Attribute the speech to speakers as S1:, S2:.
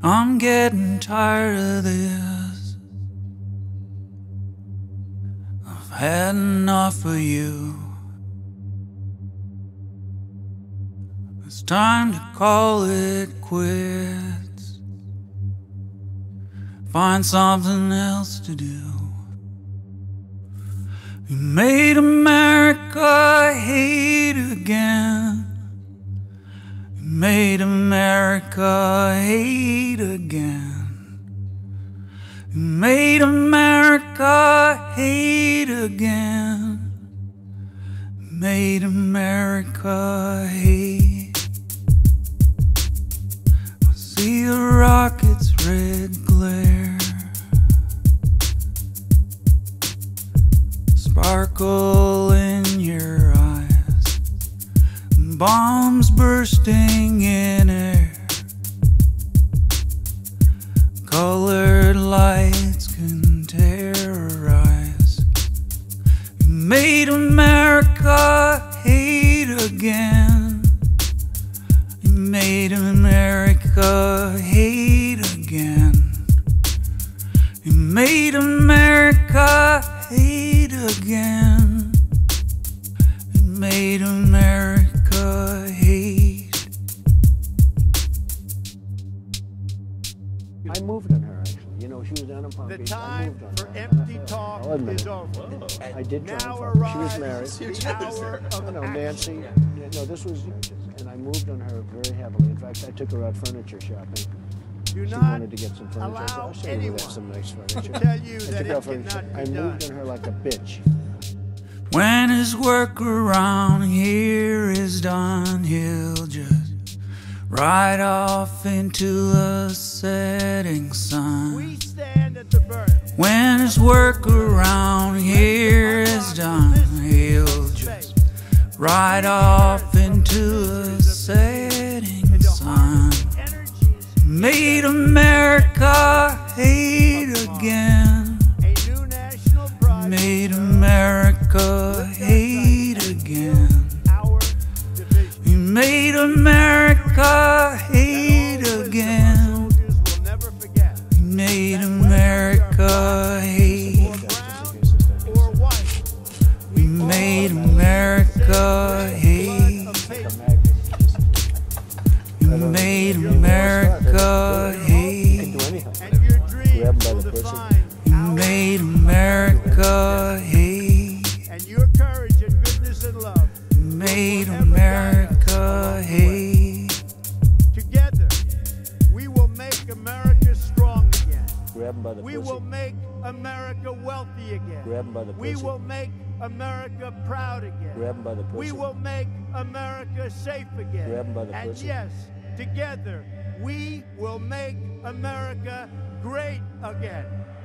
S1: I'm getting tired of this. I've had enough of you. It's time to call it quits. Find something else to do. You made America hate again. You made America hate again. You made America hate again. You made America hate. I see the rocket's red glare sparkle in your eyes, bombs bursting in air, colored lights can terrorize. You made America hate again. You made America hate again. You made America hate again. You made America hate.
S2: I moved on her, actually. You know, she was down in Palm Beach.
S3: The
S2: I moved on
S3: time for
S2: her.
S3: empty talk is over.
S2: I did try
S3: Now
S2: and fuck her. She was
S3: arrives
S2: married.
S3: the hour of
S2: No,
S3: action.
S2: Nancy. No, this was, and I moved on her very heavily. In fact, I took her out furniture shopping.
S3: Do
S2: She
S3: not
S2: wanted to get some furniture. I said,
S3: allow
S2: I'll show you
S3: anyone
S2: where there's some nice
S3: to
S2: furniture.
S3: tell you
S2: I
S3: that
S2: took
S3: it
S2: her out furniture.
S3: cannot
S2: I
S3: be
S2: moved
S3: done.
S2: on her like a bitch.
S1: When his work around here is done, he'll just ride off into the setting sun.
S3: We stand at the birth.
S1: When his work around here is done, he'll just ride off into the setting sun. Made America hate again.
S3: A new national pride.
S1: Made America hate again.
S3: Our division.
S1: You made America hate again.
S3: Soldiers will never forget.
S1: You made America hate.
S3: Or brown or white.
S1: You made America hate. You made America
S2: You
S1: hate.
S2: can do anything.
S3: And your dreams
S2: Grab 'em by
S3: will
S2: the pussy.
S3: define
S1: You
S3: our
S1: made America hate.
S3: and your courage and goodness and love.
S1: You made America hate.
S3: Together, we will make America strong again.
S2: Grab him by the
S3: We
S2: pussy.
S3: will make America wealthy again.
S2: Grab him by the
S3: We
S2: pussy.
S3: will make America proud again.
S2: Grab him by the pussy.
S3: We will make America safe again.
S2: Grab him by the
S3: and
S2: pussy.
S3: yes, together, we will make America great again.